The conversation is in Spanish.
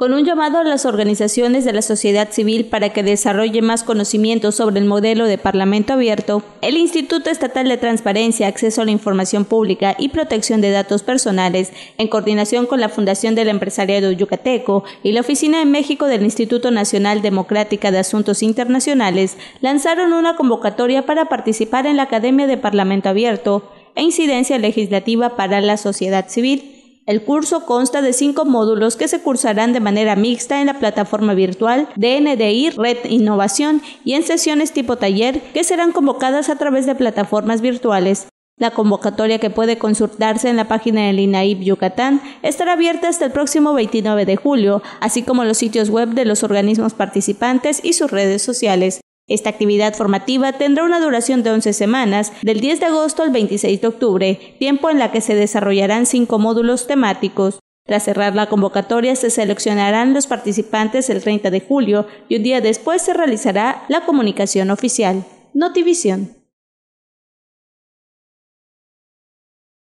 Con un llamado a las organizaciones de la sociedad civil para que desarrolle más conocimientos sobre el modelo de Parlamento abierto, el Instituto Estatal de Transparencia, Acceso a la Información Pública y Protección de Datos Personales, en coordinación con la Fundación del Empresariado Yucateco y la Oficina en México del Instituto Nacional Democrática de Asuntos Internacionales, lanzaron una convocatoria para participar en la Academia de Parlamento Abierto e Incidencia Legislativa para la Sociedad Civil. El curso consta de 5 módulos que se cursarán de manera mixta en la plataforma virtual de NDI Red Innovación y en sesiones tipo taller que serán convocadas a través de plataformas virtuales. La convocatoria, que puede consultarse en la página del INAIP Yucatán, estará abierta hasta el próximo 29 de julio, así como los sitios web de los organismos participantes y sus redes sociales. Esta actividad formativa tendrá una duración de 11 semanas, del 10 de agosto al 26 de octubre, tiempo en la que se desarrollarán 5 módulos temáticos. Tras cerrar la convocatoria, se seleccionarán los participantes el 30 de julio y un día después se realizará la comunicación oficial. Notivisión.